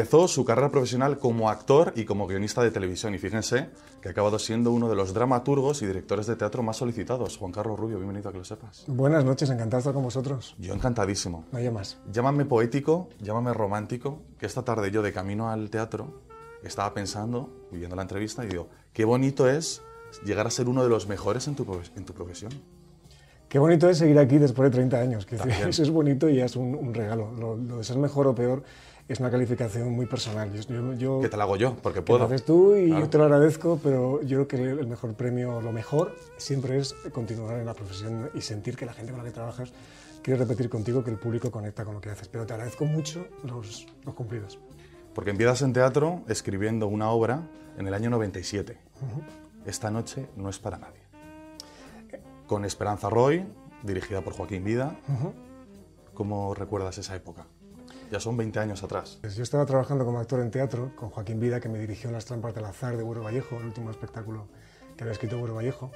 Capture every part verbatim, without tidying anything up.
Empezó su carrera profesional como actor y como guionista de televisión y fíjense que ha acabado siendo uno de los dramaturgos y directores de teatro más solicitados. Juan Carlos Rubio, bienvenido a Que Lo Sepas. Buenas noches, encantado de estar con vosotros. Yo encantadísimo. No hay más. Llámame poético, llámame romántico, que esta tarde yo de camino al teatro estaba pensando, viendo la entrevista y digo, qué bonito es llegar a ser uno de los mejores en tu, en tu profesión. Qué bonito es seguir aquí después de treinta años, que eso es bonito y es un, un regalo. Lo, lo de ser mejor o peor es una calificación muy personal. Yo, yo, que te la hago yo, porque puedo. Que lo haces tú y claro. Yo te lo agradezco, pero yo creo que el mejor premio, lo mejor, siempre es continuar en la profesión y sentir que la gente con la que trabajas quiere repetir contigo, que el público conecta con lo que haces. Pero te agradezco mucho los, los cumplidos. Porque empiezas en teatro escribiendo una obra en el año noventa y siete. Uh-huh. Esta noche no es para nadie. Con Esperanza Roy, dirigida por Joaquín Vida. Uh-huh. ¿Cómo recuerdas esa época? Ya son veinte años atrás. Yo estaba trabajando como actor en teatro con Joaquín Vida, que me dirigió en Las trampas del azar de Güero Vallejo, el último espectáculo que había escrito Güero Vallejo.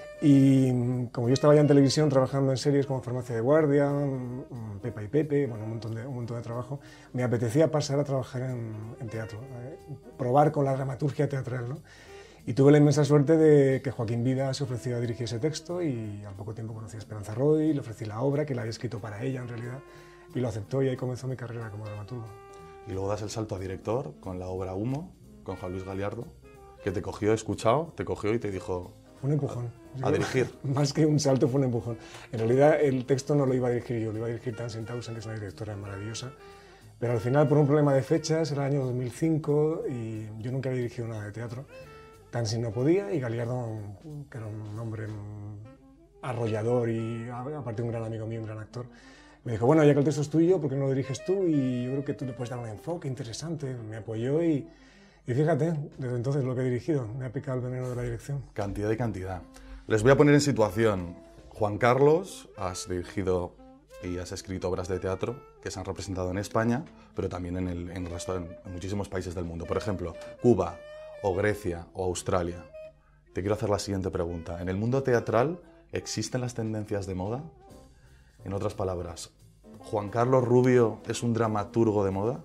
Y como yo estaba ya en televisión trabajando en series como Farmacia de Guardia, Pepa y Pepe, bueno, un montón de, un montón de trabajo, me apetecía pasar a trabajar en, en teatro, eh, probar con la dramaturgia teatral, ¿no? Y tuve la inmensa suerte de que Joaquín Vida se ofreció a dirigir ese texto y al poco tiempo conocí a Esperanza Roy, le ofrecí la obra, que la había escrito para ella en realidad, y lo aceptó y ahí comenzó mi carrera como dramaturgo. Y luego das el salto a director con la obra Humo, con Juan Luis Galiardo, que te cogió, escuchado, te cogió y te dijo... Fue un empujón. A, a dirigir. Más que un salto, fue un empujón. En realidad el texto no lo iba a dirigir yo, lo iba a dirigir Tansen Tausen, que es una directora maravillosa. Pero al final, por un problema de fechas, era el año dos mil cinco y yo nunca había dirigido nada de teatro. Tansin no podía y Galiardo, que era un hombre arrollador y aparte un gran amigo mío, un gran actor, me dijo, bueno, ya que el texto es tuyo, ¿por qué no lo diriges tú? Y yo creo que tú le puedes dar un enfoque interesante. Me apoyó y, y fíjate, desde entonces lo que he dirigido, me ha picado el veneno de la dirección. Cantidad y cantidad. Les voy a poner en situación. Juan Carlos, has dirigido y has escrito obras de teatro que se han representado en España, pero también en el, en el resto, en, en muchísimos países del mundo. Por ejemplo, Cuba, o Grecia, o Australia. Te quiero hacer la siguiente pregunta. ¿En el mundo teatral existen las tendencias de moda? En otras palabras, ¿Juan Carlos Rubio es un dramaturgo de moda?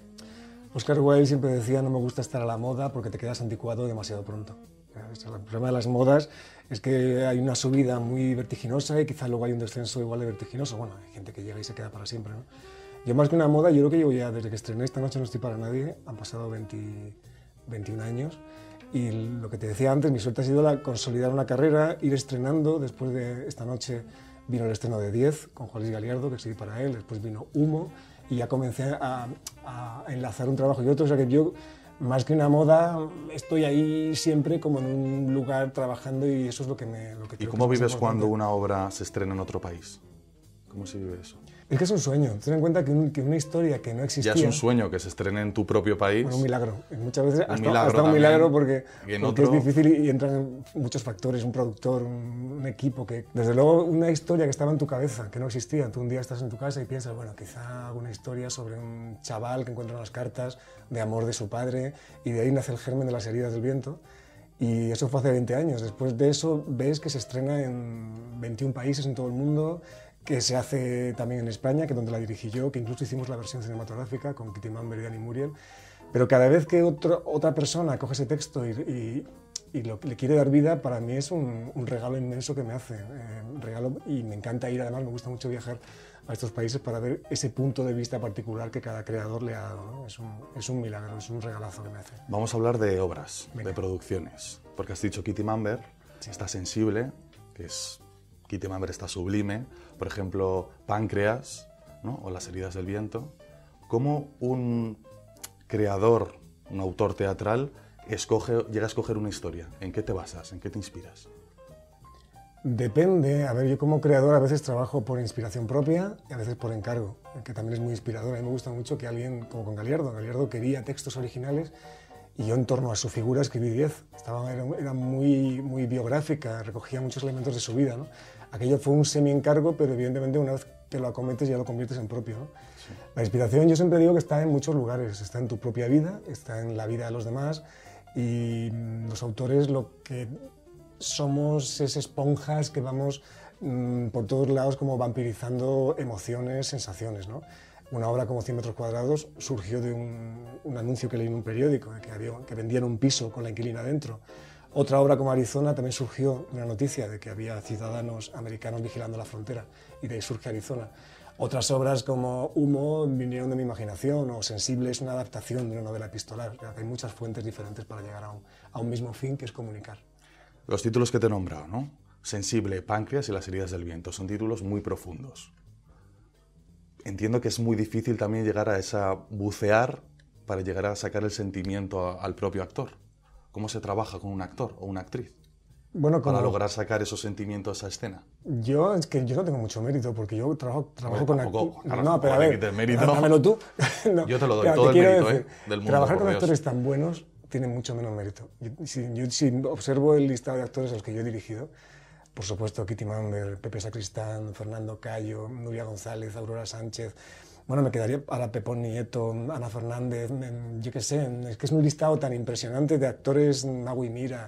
Oscar Wilde siempre decía, no me gusta estar a la moda porque te quedas anticuado demasiado pronto. El problema de las modas es que hay una subida muy vertiginosa y quizá luego hay un descenso igual de vertiginoso. Bueno, hay gente que llega y se queda para siempre, ¿no? Yo más que una moda, yo creo que llevo ya, desde que estrené Esta noche no estoy para nadie, han pasado veinte, veintiún años. Y lo que te decía antes, mi suerte ha sido la consolidar una carrera, ir estrenando. Después de Esta noche vino el estreno de diez con Juan Luis Galiardo, que escribí para él, después vino Humo y ya comencé a, a enlazar un trabajo y otro. O sea que yo, más que una moda, estoy ahí siempre como en un lugar trabajando y eso es lo que me... Lo que ¿Y cómo vives cuando una obra se estrena en otro país? ¿Cómo se vive eso? Es que es un sueño. Ten en cuenta que, un, que una historia que no existía... Ya es un sueño que se estrene en tu propio país. Bueno, un milagro. Muchas veces un hasta, milagro hasta un milagro porque, porque otro... es difícil y, y entran muchos factores, un productor, un, un equipo que... Desde luego, una historia que estaba en tu cabeza, que no existía. Tú un día estás en tu casa y piensas, bueno, quizá hago una historia sobre un chaval que encuentra unas cartas de amor de su padre y de ahí nace el germen de Las heridas del viento. Y eso fue hace veinte años. Después de eso ves que se estrena en veintiún países en todo el mundo, que se hace también en España, que es donde la dirigí yo, que incluso hicimos la versión cinematográfica con Kitty Mamber y Dani Muriel. Pero cada vez que otro, otra persona coge ese texto y, y, y lo, le quiere dar vida, para mí es un, un regalo inmenso que me hace. Eh, un regalo, y me encanta ir, además me gusta mucho viajar a estos países para ver ese punto de vista particular que cada creador le ha dado, ¿no? Es un, es un milagro, es un regalazo que me hace. Vamos a hablar de obras, Venga. de producciones, porque has dicho Kitty Mamber, sí. Está sensible, que es... Kitty Mamber está sublime, por ejemplo, Páncreas, ¿no? O Las heridas del viento. ¿Cómo un creador, un autor teatral, escoge, llega a escoger una historia? ¿En qué te basas? ¿En qué te inspiras? Depende. A ver, yo como creador a veces trabajo por inspiración propia y a veces por encargo, que también es muy inspirador. A mí me gusta mucho que alguien, como con Galiardo, Galiardo quería textos originales y yo en torno a su figura escribí diez. Estaba, era, era muy, muy biográfica, recogía muchos elementos de su vida, ¿no? Aquello fue un semi-encargo, pero evidentemente una vez que lo acometes ya lo conviertes en propio, ¿no? Sí. La inspiración yo siempre digo que está en muchos lugares, está en tu propia vida, está en la vida de los demás y los autores lo que somos es esponjas que vamos mmm, por todos lados como vampirizando emociones, sensaciones, ¿no? Una obra como cien metros cuadrados surgió de un, un anuncio que leí en un periódico, de que, había, que vendían un piso con la inquilina dentro. Otra obra como Arizona también surgió de una noticia de que había ciudadanos americanos vigilando la frontera, y de ahí surge Arizona. Otras obras como Humo vinieron de mi imaginación, o Sensible es una adaptación de una novela epistolar. O sea, hay muchas fuentes diferentes para llegar a un, a un mismo fin, que es comunicar. Los títulos que te he nombrado, ¿no? Sensible, Páncreas y Las heridas del viento, son títulos muy profundos. Entiendo que es muy difícil también llegar a esa bucear para llegar a sacar el sentimiento a, al propio actor. ¿Cómo se trabaja con un actor o una actriz bueno, como, para lograr sacar esos sentimientos a escena? Yo es que yo no tengo mucho mérito porque yo trabajo, trabajo con actores. No, pero a ver, dámelo tú. No, yo te lo doy, claro, todo te el mérito decir, ¿eh? del mundo. Trabajar con Dios. actores tan buenos tiene mucho menos mérito. Yo si, yo, si observo el listado de actores a los que yo he dirigido, por supuesto, Kitty Mamber, Pepe Sacristán, Fernando Cayo, Nuria González, Aurora Sánchez. Bueno, me quedaría a la Pepón Nieto, Ana Fernández, yo qué sé, es que es un listado tan impresionante de actores, Magui Mira,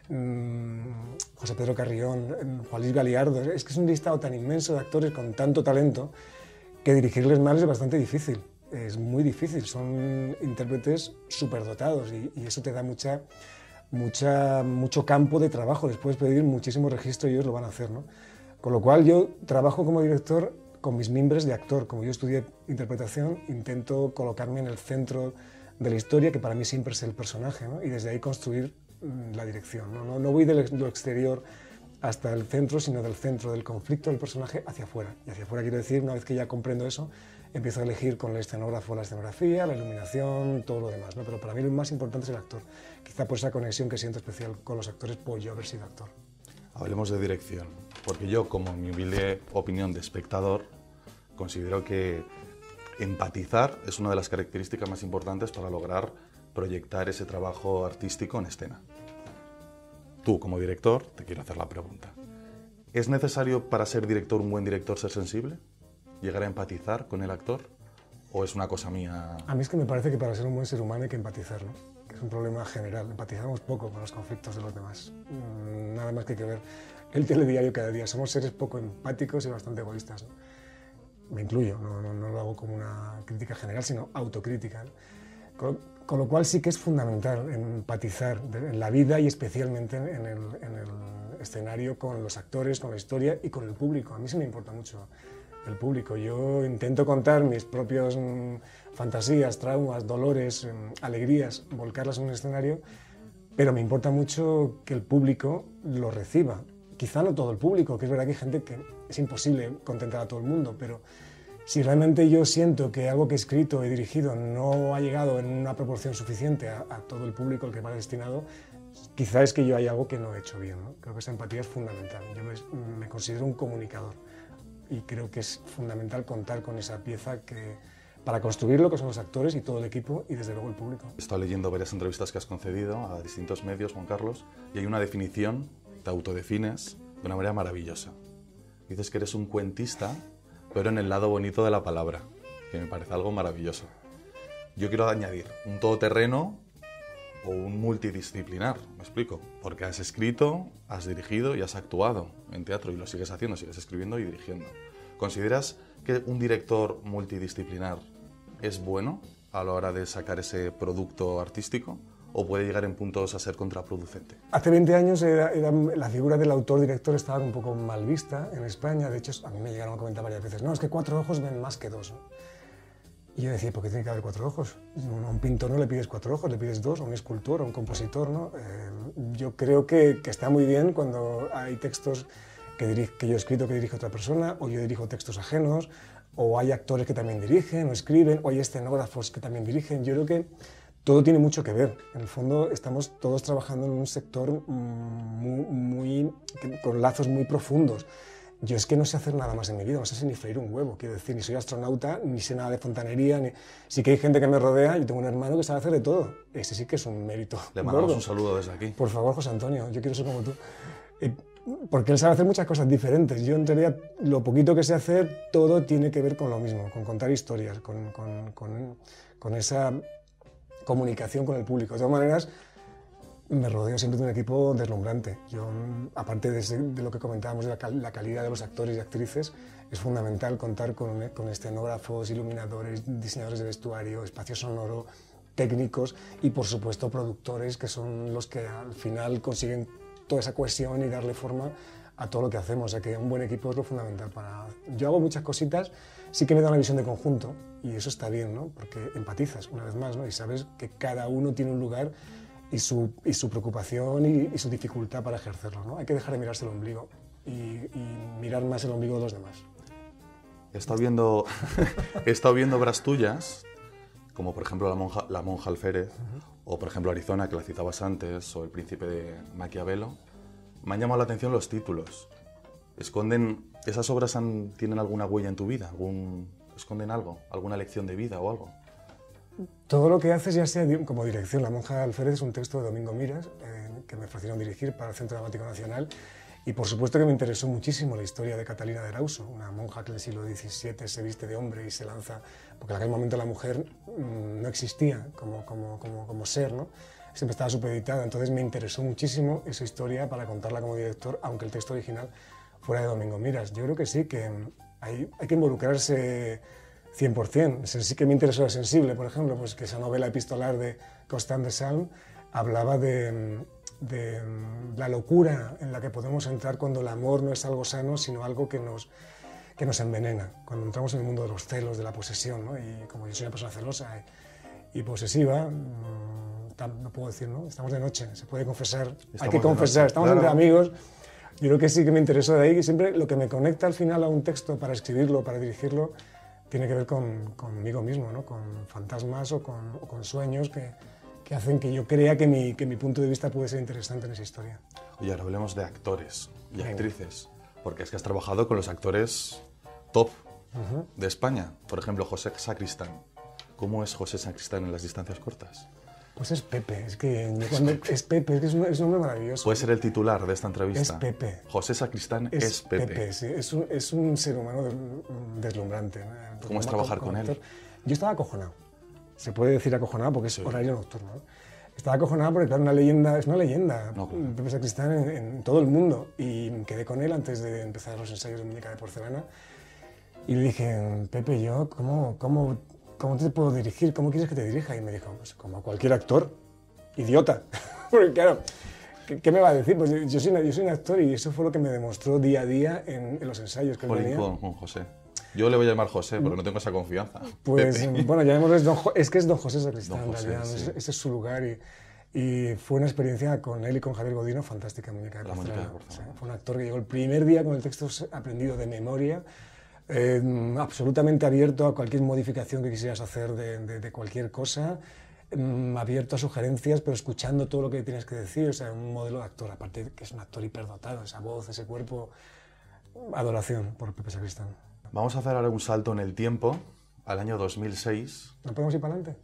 José Pedro Carrión, Juan Luis Galiardo, es que es un listado tan inmenso de actores con tanto talento que dirigirles mal es bastante difícil, es muy difícil, son intérpretes superdotados y, y eso te da mucha, mucha, mucho campo de trabajo, les puedes pedir muchísimo registro y ellos lo van a hacer, ¿no? Con lo cual yo trabajo como director con mis mimbres de actor. Como yo estudié interpretación, intento colocarme en el centro de la historia, que para mí siempre es el personaje, ¿no? Y desde ahí construir mmm, la dirección. ¿no? No, no voy de lo exterior hasta el centro, sino del centro del conflicto del personaje hacia afuera. Y hacia afuera quiero decir, una vez que ya comprendo eso, empiezo a elegir con el escenógrafo la escenografía, la iluminación, todo lo demás, ¿no? Pero para mí lo más importante es el actor. Quizá por esa conexión que siento especial con los actores, puedo yo haber sido actor. Hablemos de dirección, porque yo, como mi humilde opinión de espectador, considero que empatizar es una de las características más importantes para lograr proyectar ese trabajo artístico en escena. Tú, como director, te quiero hacer la pregunta. ¿Es necesario para ser director, un buen director, ser sensible? ¿Llegar a empatizar con el actor? ¿O es una cosa mía? A mí es que me parece que para ser un buen ser humano hay que empatizar, ¿no? Que es un problema general. Empatizamos poco con los conflictos de los demás. Nada más que hay que ver el telediario cada día. Somos seres poco empáticos y bastante egoístas, ¿no? Me incluyo, no, no, no lo hago como una crítica general, sino autocrítica, ¿no? Con, con lo cual sí que es fundamental empatizar en la vida y especialmente en el, en el escenario con los actores, con la historia y con el público. A mí sí me importa mucho el público. Yo intento contar mis propias mmm, fantasías, traumas, dolores, mmm, alegrías, volcarlas en un escenario, pero me importa mucho que el público lo reciba. Quizá no todo el público, que es verdad que hay gente que es imposible contentar a todo el mundo, pero si realmente yo siento que algo que he escrito y dirigido no ha llegado en una proporción suficiente a, a todo el público al que va destinado, quizá es que yo hay algo que no he hecho bien, ¿no? Creo que esa empatía es fundamental. Yo me, me considero un comunicador y creo que es fundamental contar con esa pieza que, para construir lo que son los actores y todo el equipo y desde luego el público. He estado leyendo varias entrevistas que has concedido a distintos medios, Juan Carlos, y hay una definición, te autodefines de una manera maravillosa. Dices que eres un cuentista, pero en el lado bonito de la palabra, que me parece algo maravilloso. Yo quiero añadir un todoterreno o un multidisciplinar, me explico, porque has escrito, has dirigido y has actuado en teatro y lo sigues haciendo, sigues escribiendo y dirigiendo. ¿Consideras que un director multidisciplinar es bueno a la hora de sacar ese producto artístico o puede llegar en puntos a ser contraproducente? Hace veinte años era, era, la figura del autor-director estaba un poco mal vista en España. De hecho, a mí me llegaron a comentar varias veces, no, es que cuatro ojos ven más que dos, ¿no? Y yo decía, ¿por qué tiene que haber cuatro ojos? A un pintor no le pides cuatro ojos, le pides dos, a un escultor, a un compositor, ¿no? Eh, yo creo que, que está muy bien cuando hay textos que, dirige, que yo he escrito que dirige otra persona, o yo dirijo textos ajenos, o hay actores que también dirigen o escriben, o hay escenógrafos que también dirigen. Yo creo que todo tiene mucho que ver. En el fondo estamos todos trabajando en un sector muy, muy, con lazos muy profundos. Yo es que no sé hacer nada más en mi vida, no sé ni freír un huevo, quiero decir, ni soy astronauta, ni sé nada de fontanería, ni... sí que hay gente que me rodea, yo tengo un hermano que sabe hacer de todo, ese sí que es un mérito. Le mandamos gordo. Un saludo desde aquí. Por favor, José Antonio, yo quiero ser como tú. Eh, porque él sabe hacer muchas cosas diferentes, yo en realidad lo poquito que sé hacer, todo tiene que ver con lo mismo, con contar historias, con, con, con, con esa comunicación con el público. De todas maneras, Me rodeo siempre de un equipo deslumbrante. Yo, aparte de, de lo que comentábamos de la, cal la calidad de los actores y actrices, es fundamental contar con, con escenógrafos, iluminadores, diseñadores de vestuario, espacio sonoro, técnicos y, por supuesto, productores, que son los que al final consiguen toda esa cohesión y darle forma a todo lo que hacemos. O sea que un buen equipo es lo fundamental para... Yo hago muchas cositas, sí que me da una visión de conjunto y eso está bien, ¿no? Porque empatizas, una vez más, ¿no? Y sabes que cada uno tiene un lugar y su, y su preocupación y, y su dificultad para ejercerlo, ¿no? Hay que dejar de mirarse el ombligo y, y mirar más el ombligo de los demás. He estado viendo, he estado viendo obras tuyas, como por ejemplo La monja, la monja alférez, uh-huh. o por ejemplo Arizona, que la citabas antes, o El príncipe de Maquiavelo. Me han llamado la atención los títulos. ¿Esconden, esas obras han, tienen alguna huella en tu vida? ¿Algún, ¿Esconden algo? ¿Alguna lección de vida o algo? Todo lo que haces, ya sea como dirección. La monja alférez es un texto de Domingo Miras, eh, que me ofrecieron dirigir para el Centro Dramático Nacional. Y por supuesto que me interesó muchísimo la historia de Catalina de Erauso, una monja que en el siglo diecisiete se viste de hombre y se lanza, porque en aquel momento la mujer mmm, no existía como, como, como, como ser, ¿no? Siempre estaba supeditada, entonces me interesó muchísimo esa historia para contarla como director, aunque el texto original fuera de Domingo Miras. Yo creo que sí, que hay, hay que involucrarse cien por cien. Sí que me interesó El sensible, por ejemplo, pues que esa novela epistolar de Constant de Salm hablaba de... de la locura en la que podemos entrar cuando el amor no es algo sano, sino algo que nos, que nos envenena, cuando entramos en el mundo de los celos, de la posesión, ¿no? Y como yo soy una persona celosa y, y posesiva, mmm, no puedo decir, ¿no? Estamos de noche, se puede confesar, estamos hay que confesar, noche, estamos claro. Entre amigos. Yo creo que sí que me interesó de ahí, que siempre lo que me conecta al final a un texto para escribirlo, para dirigirlo, tiene que ver con, conmigo mismo, ¿no? Con fantasmas o con, o con sueños que, que hacen que yo crea que mi, que mi punto de vista puede ser interesante en esa historia. Oye, ahora hablemos de actores y Venga. actrices, porque es que has trabajado con los actores top uh-huh. de España. Por ejemplo, José Sacristán. ¿Cómo es José Sacristán en las distancias cortas? Pues es Pepe, es que cuando es Pepe, es que es un, es un nombre maravilloso. Puede ser el titular de esta entrevista. Es Pepe. José Sacristán es, es Pepe. Pepe, sí, es un, es un ser humano deslumbrante, ¿no? ¿Cómo es trabajar con, con él? Yo estaba acojonado. Se puede decir acojonado porque es sí. horario nocturno, ¿no? Estaba acojonado porque, claro, una leyenda, es una leyenda, no, claro. Pepe Sacristán en, en todo el mundo. Y quedé con él antes de empezar los ensayos de Muñeca de Porcelana. Y le dije, Pepe, yo, ¿cómo, cómo, cómo te puedo dirigir? ¿Cómo quieres que te dirija? Y me dijo, pues como cualquier actor, idiota. Porque, claro, ¿qué, ¿qué me va a decir? Pues yo soy, una, yo soy un actor y eso fue lo que me demostró día a día en, en los ensayos que él venía. Con, con José. Yo le voy a llamar José porque no tengo esa confianza. Pues Pepe. Bueno, llamémosle don Jo- es que es don José Sacristán, Don José, en realidad, sí. ese, ese es su lugar y, y fue una experiencia con él y con Javier Godino fantástica en Muñeca de La Porcelana. Muñeca de Porcelana. O sea, fue un actor que llegó el primer día con el texto aprendido de memoria, eh, absolutamente abierto a cualquier modificación que quisieras hacer de, de, de cualquier cosa, eh, abierto a sugerencias, pero escuchando todo lo que tienes que decir, o sea, un modelo de actor, aparte de que es un actor hiperdotado, esa voz, ese cuerpo, adoración por Pepe Sacristán. Vamos a hacer ahora un salto en el tiempo, al año dos mil seis. ¿No podemos ir para adelante?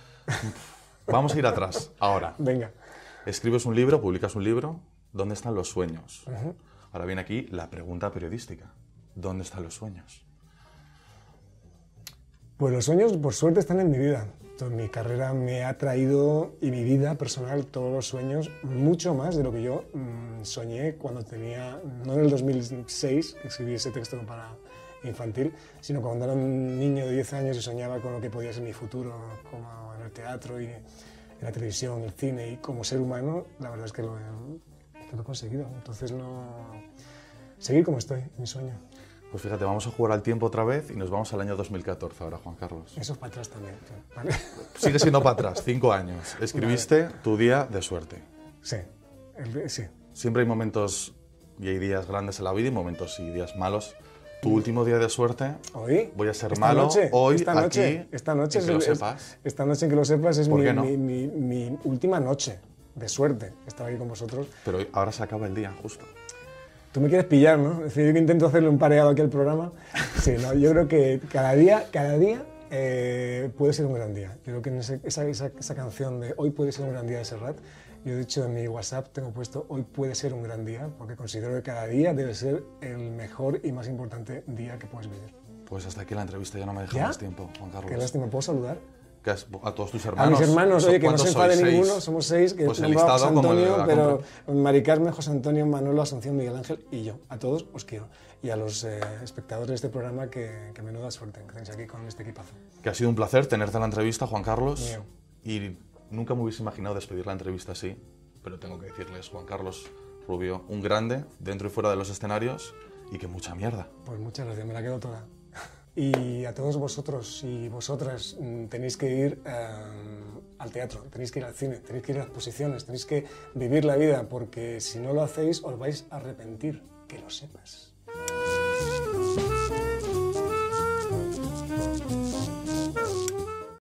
Vamos a ir atrás, ahora. Venga. Escribes un libro, publicas un libro, ¿dónde están los sueños? Uh-huh. Ahora viene aquí la pregunta periodística, ¿dónde están los sueños? Pues los sueños, por suerte, están en mi vida. Entonces, mi carrera me ha traído, y mi vida personal, todos los sueños, mucho más de lo que yo mmm, soñé cuando tenía, no en el dos mil seis, que escribí ese texto para infantil, sino cuando era un niño de diez años y soñaba con lo que podía ser mi futuro, como en el teatro y en la televisión, el cine, y como ser humano, la verdad es que lo he, que lo he conseguido. Entonces, no... seguir como estoy, mi sueño. Pues fíjate, vamos a jugar al tiempo otra vez y nos vamos al año dos mil catorce ahora, Juan Carlos. Eso es para atrás también. ¿Vale? Sigue siendo para atrás, cinco años. Escribiste vale. Tu día de suerte. Sí, el, sí. Siempre hay momentos y hay días grandes en la vida y momentos y días malos. Tu último día de suerte, hoy voy a ser esta malo, noche, hoy, esta noche, aquí, esta noche en que es, lo es, sepas. Esta noche en que lo sepas es ¿Por mi, qué no? mi, mi, mi última noche de suerte, estar aquí con vosotros. Pero ahora se acaba el día, justo. Tú me quieres pillar, ¿no? Es decir, yo que intento hacerle un pareado aquí al programa. Sí, no, yo creo que cada día, cada día eh, puede ser un gran día. Yo creo que en ese, esa, esa, esa canción de Hoy puede ser un gran día de Serrat, yo de hecho en mi WhatsApp tengo puesto Hoy puede ser un gran día, porque considero que cada día debe ser el mejor y más importante día que puedes vivir. Pues hasta aquí la entrevista, ya no me deja ¿Ya? más tiempo, Juan Carlos. Qué lástima, ¿puedo saludar? Que has- a todos tus A hermanos. mis hermanos, oye, que no ¿Cuántos se enfade sois? ¿Seis? ninguno, somos seis, que Pues he el nombrado a José listado como el de Antonio, la pero compra. Mari Carmen, José Antonio, Manolo, Asunción, Miguel Ángel y yo. A todos os quiero. Y a los eh, espectadores de este programa, que, que menuda suerte que estéis aquí con este equipazo. Que ha sido un placer tenerte en la entrevista, Juan Carlos. Mío. Y nunca me hubiese imaginado despedir la entrevista así, pero tengo que decirles, Juan Carlos Rubio, un grande dentro y fuera de los escenarios y que mucha mierda. Pues muchas gracias, me la quedo toda. Y a todos vosotros y vosotras mm, tenéis que ir eh, al teatro, tenéis que ir al cine, tenéis que ir a las exposiciones, tenéis que vivir la vida, porque si no lo hacéis os vais a arrepentir, que lo sepas.